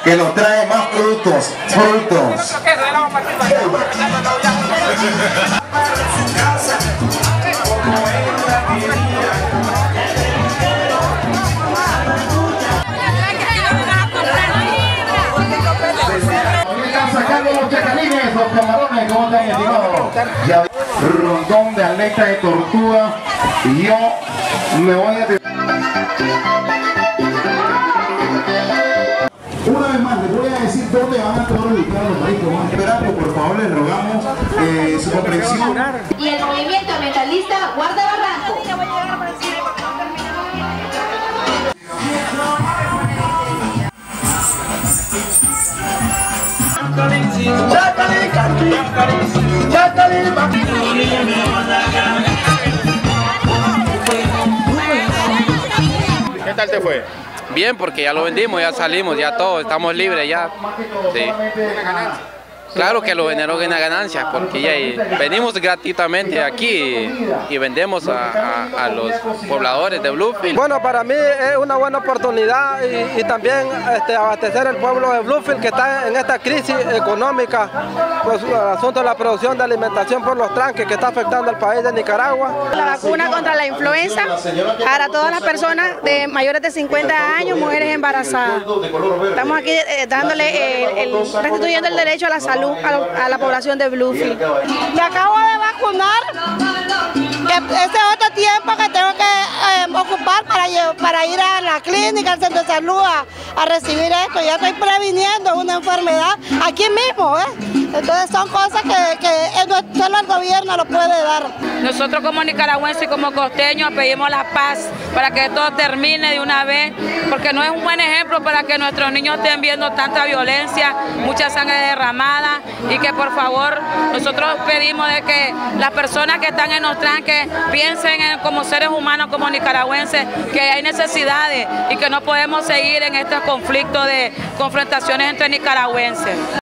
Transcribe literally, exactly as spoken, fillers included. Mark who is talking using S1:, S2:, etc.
S1: que nos trae más productos, productos. Sacando los chacalines, los camarones, ¿cómo están, estimados? Ya, rondón de aleta de tortuga. Y yo me voy a... Una vez más, les voy a decir dónde van a estar ubicados los mariscos. Esperando, por favor, les rogamos eh, su comprensión.
S2: Y el movimiento ambientalista Guarda Barranco.
S3: ¿Qué tal te fue?
S4: Bien, porque ya lo vendimos, ya salimos, ya todos, estamos libres ya. Sí. Claro que lo generó una ganancia, porque ya venimos gratuitamente aquí y, y vendemos a, a, a los pobladores de Bluefield.
S5: Bueno, para mí es una buena oportunidad y, y también este, abastecer el pueblo de Bluefield que está en esta crisis económica, pues, el asunto de la producción de alimentación por los tranques que está afectando al país de Nicaragua.
S6: La vacuna contra la influenza para todas las personas de mayores de cincuenta años, mujeres embarazadas. Estamos aquí eh, dándole, eh, el, restituyendo el derecho a la salud a la población de Bluefield.
S7: Me acabo de vacunar, que ese es otro tiempo que tengo que eh, ocupar para, para ir a la clínica, al centro de salud a, a recibir esto. Ya estoy previniendo una enfermedad aquí mismo, ¿eh? Entonces son cosas que, que solo el gobierno lo puede dar.
S8: Nosotros como nicaragüenses y como costeños pedimos la paz para que todo termine de una vez, porque no es un buen ejemplo para que nuestros niños estén viendo tanta violencia, mucha sangre derramada, y que por favor nosotros pedimos de que las personas que están en los tranques piensen en, como seres humanos, como nicaragüenses, que hay necesidades y que no podemos seguir en estos conflictos de confrontaciones entre nicaragüenses.